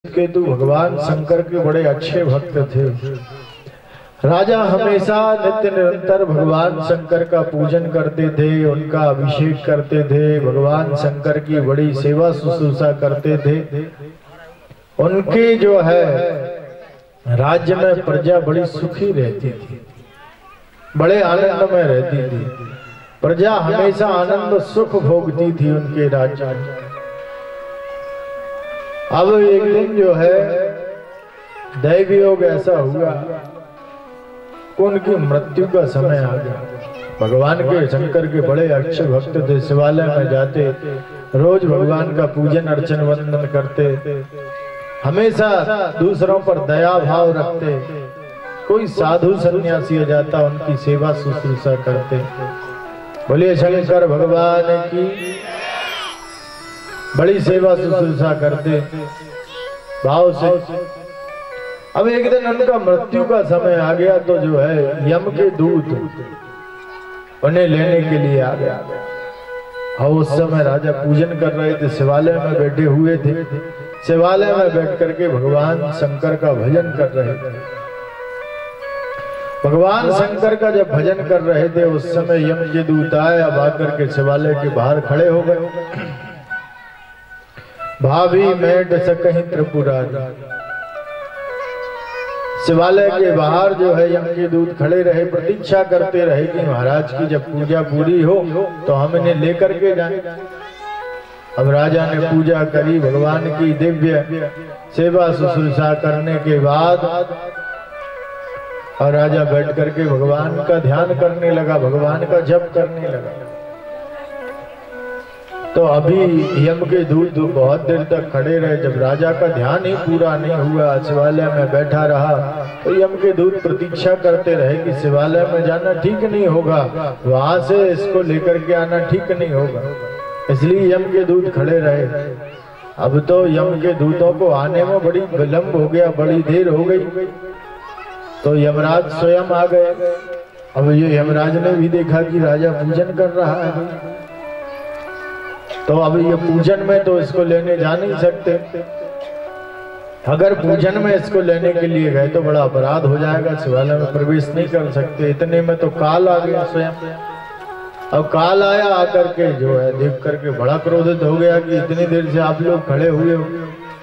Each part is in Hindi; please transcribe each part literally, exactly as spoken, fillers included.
केतु भगवान शंकर के बड़े अच्छे भक्त थे। राजा हमेशा नित्य निरंतर भगवान शंकर का पूजन करते थे, उनका अभिषेक करते थे, भगवान शंकर की बड़ी सेवा शुश्रूषा करते थे। उनके जो है राज्य में प्रजा बड़ी सुखी रहती थी, बड़े आनंद में रहती थी। प्रजा हमेशा आनंद सुख भोगती थी उनके राज्य में। अब एक दिन जो है दैव योग ऐसा हुआ, उनकी मृत्यु का समय आ गया। भगवान के शंकर के बड़े अच्छे भक्त थे, शिवालय में जाते, रोज भगवान का पूजन अर्चन वंदन करते, हमेशा दूसरों पर दया भाव रखते। कोई साधु सन्यासी आ जाता, उनकी सेवा शुश्रूषा करते। बोलिए शंकर भगवान की, बड़ी सेवा शुश्रूषा करते भाव से। अब एक दिन उनका मृत्यु का समय आ गया तो जो है यम के दूत उन्हें लेने के लिए आ गया। और उस समय राजा पूजन कर रहे थे, शिवालय में बैठे हुए थे। शिवालय में बैठ करके भगवान शंकर का भजन कर रहे थे। भगवान शंकर का जब भजन कर रहे थे उस समय यम के दूत आए। अब आकर के शिवालय के बाहर खड़े हो गए। भाभी मेट सकहीं त्रिपुरारी। शिवालय के बाहर जो है यम के दूत खड़े रहे, प्रतीक्षा करते रहे कि महाराज की जब पूजा पूरी हो तो हम इन्हें लेकर के जाएं। अब राजा ने पूजा करी, भगवान की दिव्य सेवा शुश्रूषा करने के बाद और राजा बैठ करके भगवान का ध्यान करने लगा, भगवान का जप करने लगा। तो अभी यम के दूत बहुत देर तक खड़े रहे। जब राजा का ध्यान ही पूरा नहीं हुआ, शिवालय में बैठा रहा, तो यम के दूत प्रतीक्षा करते रहे कि शिवालय में जाना ठीक नहीं होगा, वहां से इसको लेकर के आना ठीक नहीं होगा। इसलिए यम के दूत खड़े रहे। अब तो यम के दूतों को आने में बड़ी विलंब हो गया, बड़ी देर हो गई। तो यमराज स्वयं आ गए। अब ये यमराज ने भी देखा कि राजा पूजन कर रहा है, तो अब ये पूजन में तो इसको लेने जा नहीं सकते। अगर पूजन में इसको लेने के लिए गए तो बड़ा अपराध हो जाएगा, शिवालय में प्रवेश नहीं कर सकते। इतने में तो काल आ गया स्वयं। अब काल आया, आकर के जो है देख करके बड़ा क्रोधित हो गया कि इतनी देर से आप लोग खड़े हुए हो,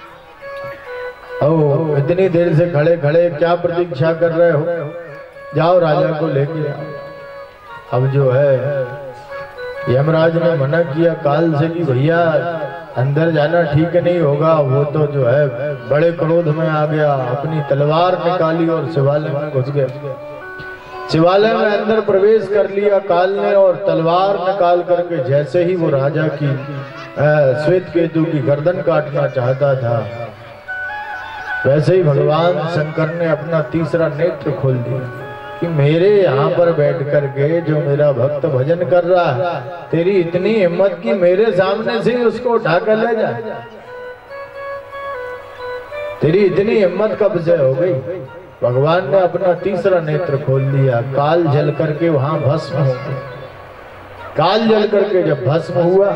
ओ इतनी देर से खड़े खड़े क्या प्रतीक्षा कर रहे हो, जाओ राजा को लेके आओ। अब जो है यमराज ने मना किया काल से कि भैया अंदर जाना ठीक नहीं होगा। वो तो जो है बड़े क्रोध में आ गया, अपनी तलवार निकाली और शिवालय में घुस गया। शिवालय में अंदर प्रवेश कर लिया काल ने, और तलवार निकाल करके जैसे ही वो राजा की श्वेत केतु की गर्दन काटना चाहता था, वैसे ही भगवान शंकर ने अपना तीसरा नेत्र खोल दिया कि मेरे यहाँ पर बैठ करके जो मेरा भक्त भजन कर रहा है, तेरी इतनी हिम्मत कि मेरे सामने से उसको उठाकर ले जाए। तेरी इतनी हिम्मत कब से हो गई? भगवान ने अपना तीसरा नेत्र खोल दिया। काल जल करके वहां भस्म हो गया। काल जल करके जब भस्म हुआ,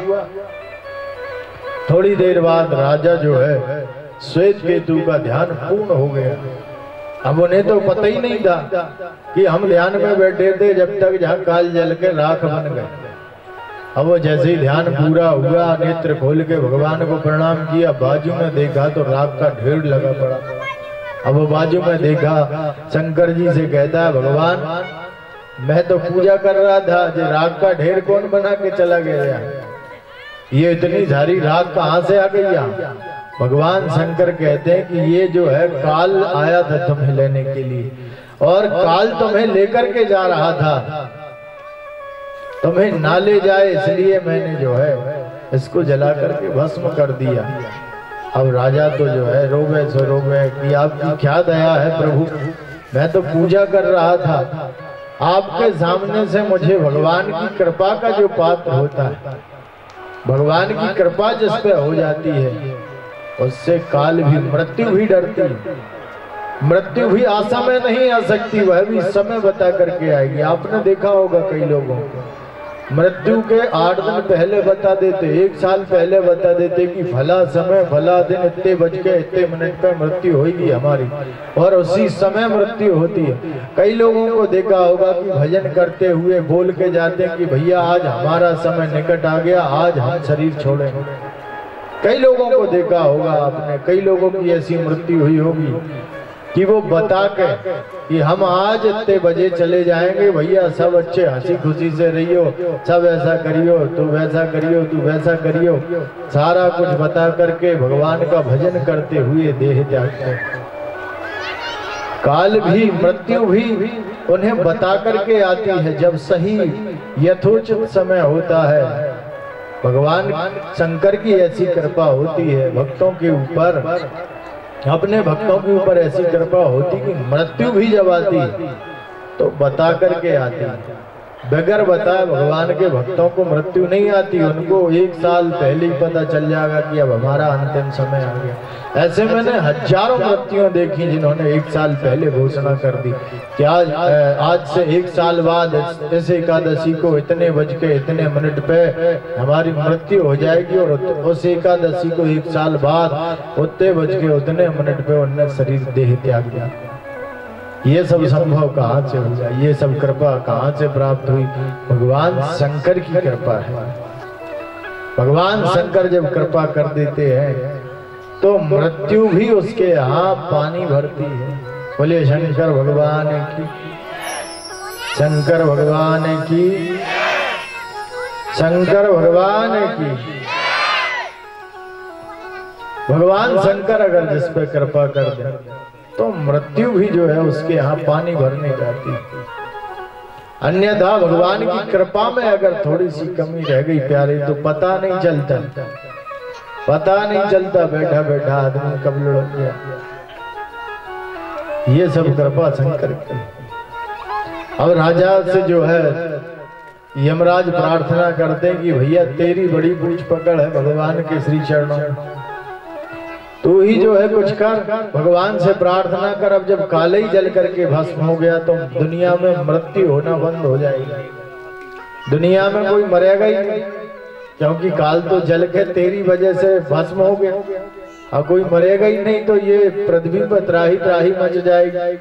थोड़ी देर बाद राजा जो है श्वेत केतु का ध्यान पूर्ण हो गया। अब उन्हें तो पता ही नहीं था कि हम ध्यान में बैठे थे जब तक जहाँ काल जल के राख बन गए। अब वो जैसे ही ध्यान पूरा हुआ, नेत्र खोल के भगवान को प्रणाम किया, बाजू में देखा तो राख का ढेर लगा पड़ा। अब वो बाजू में देखा, शंकर जी से कहता है भगवान मैं तो पूजा कर रहा था, जो राख का ढेर कौन बना के चला गया? ये इतनी सारी राख कहाँ से आ गई यहाँ? भगवान शंकर कहते हैं कि ये जो है काल आया था तुम्हें लेने के लिए, और काल तुम्हें लेकर के जा रहा था, तुम्हें ना ले जाए इसलिए मैंने जो है इसको जला करके भस्म कर दिया। अब राजा तो जो है रोवे सो रोवे कि आपकी क्या दया है प्रभु, मैं तो पूजा कर रहा था, आपके सामने से मुझे भगवान की कृपा का जो पात्र होता है, भगवान की कृपा जिस पे हो जाती है उससे काल भी, मृत्यु भी डरती। मृत्यु भी आशा में नहीं आ सकती, वह भी समय बता करके आएगी। आपने देखा होगा कई लोगों को मृत्यु के आठ दिन पहले बता देते, एक साल पहले बता देते कि भला समय भला दिन इतने बज के इतने मिनट पे मृत्यु होगी हमारी, और उसी समय मृत्यु होती है। कई लोगों को देखा होगा कि भजन करते हुए बोल के जाते हैं कि भैया आज हमारा समय निकट आ गया, आज हम शरीर छोड़ेंगे। कई लोगों को देखा होगा आपने, कई लोगों की ऐसी मृत्यु हुई होगी कि वो बता के कि हम आज इतने बजे चले जाएंगे, भैया सब अच्छे हंसी खुशी से रहियो, सब ऐसा करियो, तू वैसा करियो, तू वैसा करियो, सारा कुछ बता करके भगवान का भजन करते हुए देह त्यागते। काल भी, मृत्यु भी उन्हें बता करके आती है जब सही यथोचित समय होता है। भगवान शंकर की ऐसी कृपा होती है भक्तों के ऊपर, अपने भक्तों के ऊपर ऐसी कृपा होती कि मृत्यु भी जब आती तो बता करके आती। बगैर बताए भगवान के भक्तों को मृत्यु नहीं आती, उनको एक साल पहले ही पता चल जाएगा कि अब हमारा अंतिम समय आ गया। ऐसे मैंने हजारों मृत्युएं देखी जिन्होंने एक साल पहले घोषणा कर दी कि आज आज से एक साल बाद इस एकादशी को इतने बज के इतने मिनट पे हमारी मृत्यु हो जाएगी, और उस एकादशी को एक साल बाद उतने बज के उतने मिनट पे उन्होंने शरीर देह त्याग दिया। ये सब संभव कहाँ से हुआ, ये सब कृपा कहाँ से प्राप्त हुई? भगवान शंकर की कृपा है। भगवान शंकर जब कृपा कर देते हैं तो मृत्यु भी उसके यहाँ पानी भरती है। बोले शंकर भगवान की, शंकर भगवान की, शंकर भगवान की। भगवान शंकर अगर जिस पे कृपा कर दे तो मृत्यु भी जो है उसके यहाँ पानी भरने जाती है। अन्यथा भगवान की कृपा में अगर थोड़ी सी कमी रह गई प्यारे तो पता नहीं चलता, पता नहीं चलता बैठा बैठा आदमी कब लुढ़क गया। ये सब कृपा शंकर की। अब राजा से जो है यमराज प्रार्थना करते हैं कि भैया तेरी बड़ी पूछ पकड़ है भगवान के श्री चरणों में, तू ही जो है कुछ कर, भगवान से प्रार्थना कर। अब जब काले ही जल करके भस्म हो गया तो दुनिया में मृत्यु होना बंद हो जाएगी, दुनिया में कोई मरेगा ही नहीं, क्योंकि काल तो जल के तेरी वजह से भस्म हो गया। अब कोई मरेगा ही नहीं तो ये पृथ्वी पर त्राही त्राही मच जाएगी।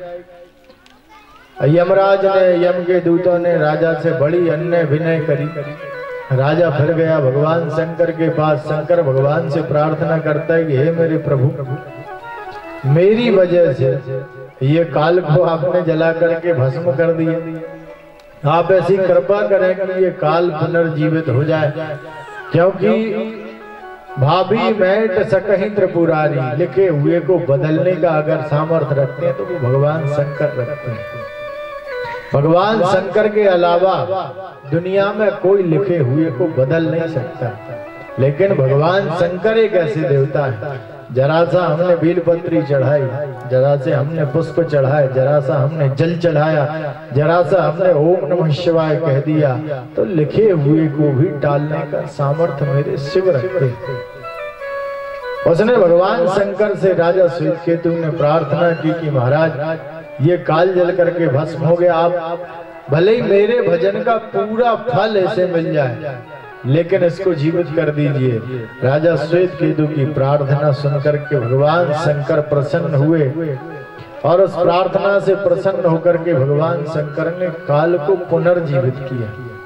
यमराज ने, यम के दूतों ने राजा से बड़ी अन्य विनय करी। राजा फिर गया भगवान शंकर के पास। शंकर भगवान से प्रार्थना करता है कि हे मेरे प्रभु, मेरी वजह से ये काल को आपने जला करके भस्म कर दिया, आप ऐसी कृपा करें कि ये काल पुनर्जीवित हो जाए, क्योंकि भाभी मैट सकहीं त्रिपुरारी, लिखे हुए को बदलने का अगर सामर्थ्य रखते हैं तो वो भगवान शंकर रखते हैं। भगवान शंकर के अलावा दुनिया में कोई लिखे हुए को बदल नहीं सकता, लेकिन भगवान शंकर एक ऐसे देवता है। जरा सा हमने बेलपत्री चढ़ाई, जरा से हमने पुष्प चढ़ाए, जरा सा हमने जल चढ़ाया, जरा सा हमने ओम नमः शिवाय कह दिया तो लिखे हुए को भी टालने का सामर्थ्य मेरे शिव रखते। उसने भगवान शंकर से राजा श्वेतकेतु ने प्रार्थना की कि महाराज ये काल जल करके भस्म हो गया, आप भले ही मेरे भजन का पूरा फल ऐसे मिल जाए लेकिन इसको जीवित कर दीजिए। राजा श्वेतकेतु की प्रार्थना सुनकर के भगवान शंकर प्रसन्न हुए, और उस प्रार्थना से प्रसन्न होकर के भगवान शंकर ने काल को पुनर्जीवित किया।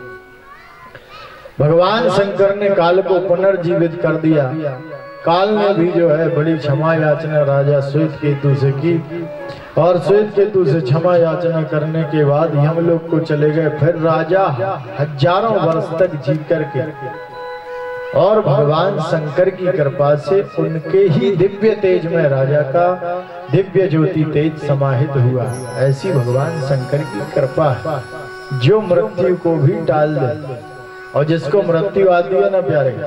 भगवान शंकर ने काल को पुनर्जीवित कर दिया। काल ने भी जो है बड़ी क्षमा याचना राजा श्वेतकेतु से की, और श्वेतकेतु से क्षमा याचना करने के बाद यमलोक को चले गए। फिर राजा हजारों वर्ष तक जी करके, और भगवान शंकर की कृपा से उनके ही दिव्य तेज में राजा का दिव्य ज्योति तेज समाहित हुआ। ऐसी भगवान शंकर की कृपा है जो मृत्यु को भी टाल दे। और जिसको मृत्यु आती है ना प्यारे,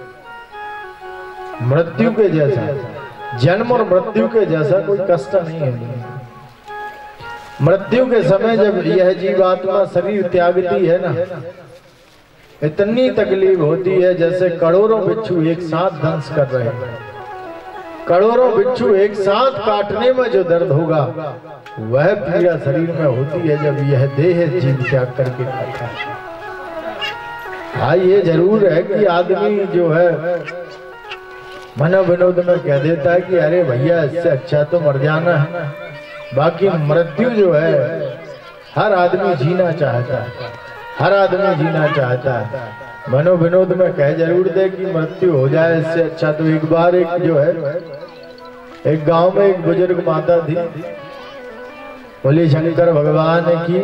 मृत्यु के जैसा, जन्म और मृत्यु के जैसा कोई कष्ट नहीं है। मृत्यु के समय जब यह जीवात्मा शरीर त्यागती है ना, इतनी तकलीफ होती है जैसे करोड़ों बिच्छू एक साथ दंश कर रहे हैं। करोड़ों बिच्छू एक साथ काटने में जो दर्द होगा वह पीड़ा शरीर में होती है जब यह देह जीव त्याग करके खाता है। हाँ ये जरूर है कि आदमी जो है मनो विनोद में कह देता है कि अरे भैया इससे अच्छा तो मर जाना है। बाकी मृत्यु जो है हर आदमी जीना चाहता है, हर आदमी जीना चाहता है। मनो विनोद में कह जरूर दे कि मृत्यु हो जाए इससे अच्छा। तो एक बार एक जो है एक गांव में एक बुजुर्ग माता थी, बोले शंकर भगवान की।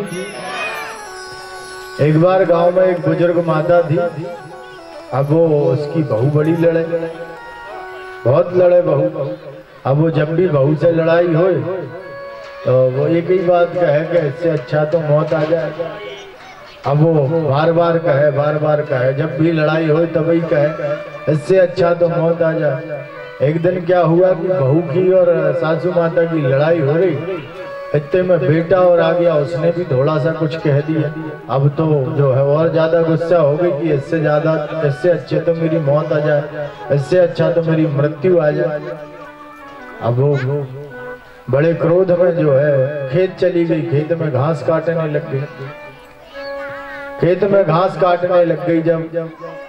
एक बार गांव में एक बुजुर्ग माता थी। अब वो उसकी बहू बड़ी लड़े, बहुत लड़े बहू। अब वो जब भी बहू से लड़ाई हो तो वो एक ही बात कहे कि इससे अच्छा तो मौत आ जाए। अब वो बार बार कहे बार बार कहे, जब भी लड़ाई हो तभी कहे इससे अच्छा तो मौत आ जाए। एक दिन क्या हुआ कि बहू की और सासू माता की लड़ाई हो रही, इतने में बेटा और आ गया, उसने भी थोड़ा सा कुछ कह दिया। अब तो जो है और ज्यादा गुस्सा हो गई कि इससे ज्यादा इससे अच्छे तो मेरी मौत आ जाए, इससे अच्छा तो मेरी मृत्यु आ जाए। अब वो बड़े क्रोध में जो है खेत चली गई, खेत में घास काटने लग गई। खेत में घास काटने लग गई जब,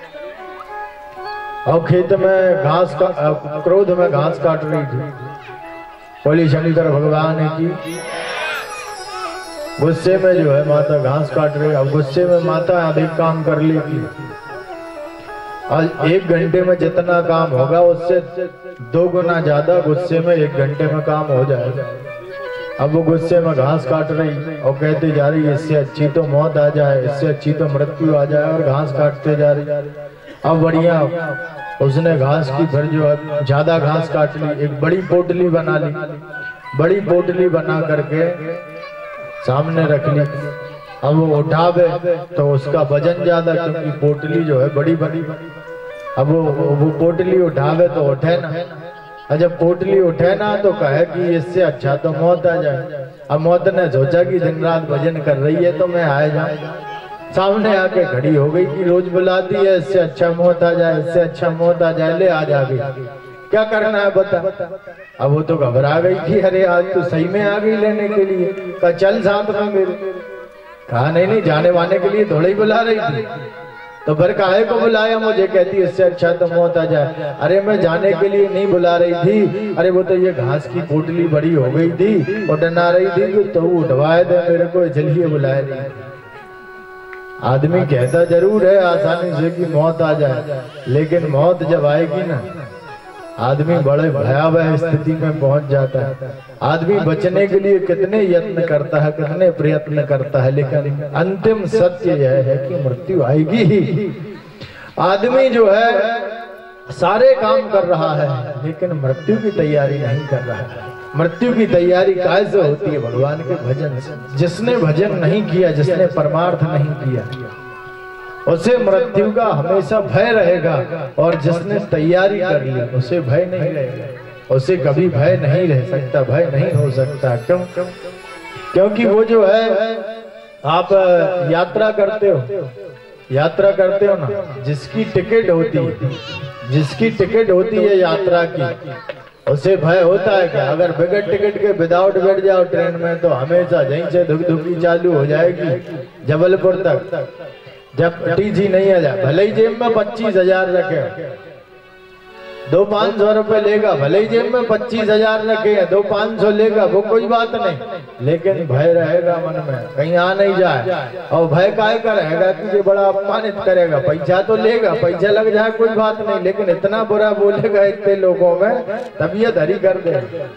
और खेत में घास का क्रोध में घास काट रही थी। बोली शंकर भगवान की। गुस्से में जो है माता घास काट रही। अब गुस्से में माता अधिक काम कर लेगी। आज एक घंटे में जितना काम होगा उससे दो गुना ज्यादा गुस्से में एक घंटे में काम हो जाएगा। अब वो गुस्से में घास काट रही और कहते जा रही इससे अच्छी तो मौत आ जाए, इससे अच्छी तो मृत्यु आ जाए, और घास काटते जा रही। अब बढ़िया उसने घास की फिर जो है ज्यादा घास काट ली, एक बड़ी पोटली बना ली। बड़ी पोटली बना करके सामने रख ली। अब वो उठावे तो उसका वजन ज्यादा, क्योंकि पोटली जो है बड़ी बड़ी। अब वो वो पोटली उठावे तो उठे ना, और जब पोटली उठे ना तो कहे कि इससे अच्छा तो मौत आ जाए। अब मौत ने सोचा कि दिन रात भजन कर रही है तो मैं आ जाऊं। सामने आके खड़ी हो गई कि रोज बुलाती है इससे अच्छा मौत आ जाए, इससे अच्छा मौत आ जाए, ले आज आ गई, क्या करना है बता। अब वो तो घबरा गई कि अरे आज तो सही में आ गई लेने के लिए। कहा चल साथ में मेरे। कहा नहीं नहीं, जाने वाने के लिए थोड़ा ही बुला रही थी। तो फिर काहे को बुलाया मुझे, कहती इससे अच्छा तो मौत आ जाए। अरे मैं जाने के लिए नहीं बुला रही थी, अरे वो तो ये घास की पोटली बड़ी हो गई थी और डना रही थी तो उठवाए दे मेरे को, इसलिए बुलाया नहीं। आदमी कहता जरूर है आसानी से कि मौत आ जाए, लेकिन मौत जब आएगी ना आदमी बड़े भयावह स्थिति में पहुंच जाता है। आदमी बचने के लिए कितने यत्न करता है, कितने प्रयत्न करता है, लेकिन अंतिम सत्य यह है कि मृत्यु आएगी ही। आदमी जो है सारे काम कर रहा है लेकिन मृत्यु की तैयारी नहीं कर रहा है। मृत्यु की तैयारी कैसे होती है? भगवान के भजन से। जिसने भजन नहीं किया, जिसने परमार्थ नहीं किया, उसे मृत्यु का हमेशा भय रहेगा, और जिसने तैयारी कर ली उसे भय नहीं रहेगा। उसे कभी भय नहीं रह सकता, भय नहीं हो सकता। क्यों? क्योंकि वो जो है, आप यात्रा करते हो, यात्रा करते हो ना, जिसकी टिकट होती है, जिसकी टिकट होती है यात्रा की, उसे भय होता है क्या? अगर बगैर टिकट के विदाउट बैठ जाओ ट्रेन में तो हमेशा यहीं से धुक धुकी चालू हो जाएगी जबलपुर तक। जब टीसी नहीं आ जाए, भले ही जेब में पच्चीस हजार रखे, दो पाँच सौ रुपए लेगा, भले ही जेब में पच्चीस हजार रखे, दो पाँच सौ लेगा, वो कोई बात नहीं, लेकिन भय रहेगा मन में, कहीं आ नहीं जाए। और भय काय का रहेगा कि ये बड़ा अपमानित करेगा, पैसा तो लेगा, पैसा लग जाए कोई बात नहीं, लेकिन इतना बुरा बोलेगा इतने लोगों में, तबीयत हरी कर दे।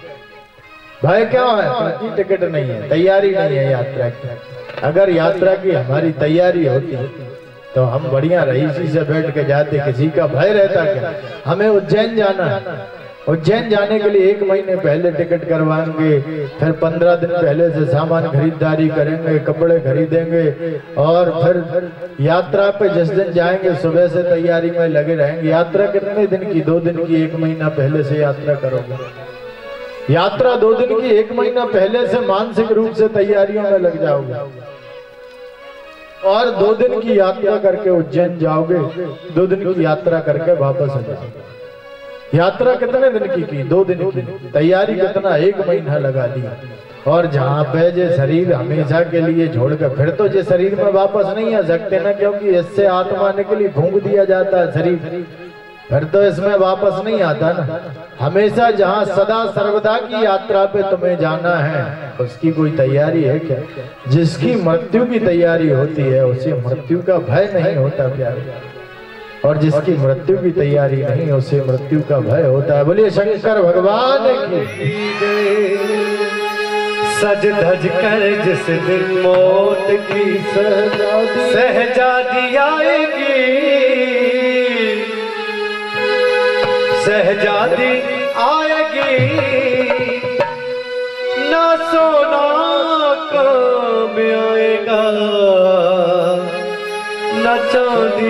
भय क्या है? क्योंकि टिकट नहीं है, तैयारी नहीं है यात्रा की। अगर यात्रा की हमारी तैयारी होती तो हम बढ़िया रईसी से बैठ के जाते, किसी का भय रहता क्या? हमें उज्जैन जाना है, उज्जैन जाने के लिए एक महीने पहले टिकट करवाएंगे, फिर पंद्रह दिन पहले से सामान खरीदारी करेंगे, कपड़े खरीदेंगे, और फिर यात्रा पे जिस दिन जाएंगे सुबह से तैयारी में लगे रहेंगे। यात्रा कितने दिन की? दो दिन की। एक महीना पहले से यात्रा करोगे। यात्रा दो दिन की, एक महीना पहले से मानसिक रूप से तैयारियों में लग जाओगे, और दो दिन की यात्रा करके उज्जैन जाओगे, दो दिन की यात्रा करके वापस आ जाओगे। यात्रा कितने दिन की की? दो दिन की। तैयारी कितना? एक महीना लगा दिया। और जहाँ पे जे शरीर हमेशा के लिए छोड़कर फिर तो जे शरीर में वापस नहीं आ सकते ना, क्योंकि इससे आत्मा निकली फूंक दिया जाता है शरीर, फिर तो इसमें वापस नहीं आता ना। हमेशा जहाँ सदा सर्वदा की यात्रा पे तुम्हें जाना है उसकी कोई तैयारी है क्या? जिसकी मृत्यु की तैयारी होती है उसे मृत्यु का भय नहीं होता प्यारे, और जिसकी मृत्यु की तैयारी नहीं उसे मृत्यु का भय होता है। बोलिए शंकर भगवान की। सज धज कर जिस दिन मौत की सहजादी आएगी, सहजादी आएगी, ना सोना काम आएगा ना चांदी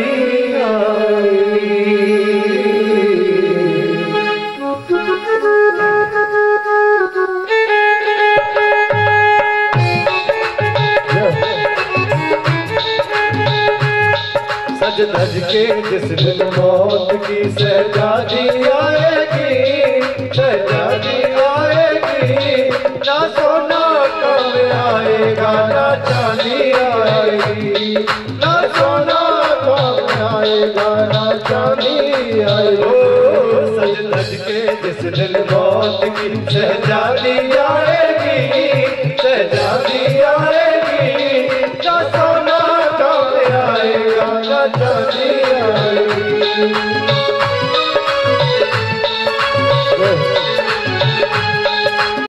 सज धज के जिस दिन मौत की सहजादी आएगी, सहजादी आएगी, ना सोना काम आएगा ना चांदी आएगी, ना सोना काम आएगा ना चांदी आएगी। सज धज के जिस दिन मौत की सहजादी आएगी, सहजादी आएगी, ना सोना काम आएगा ना चांदी आएगी।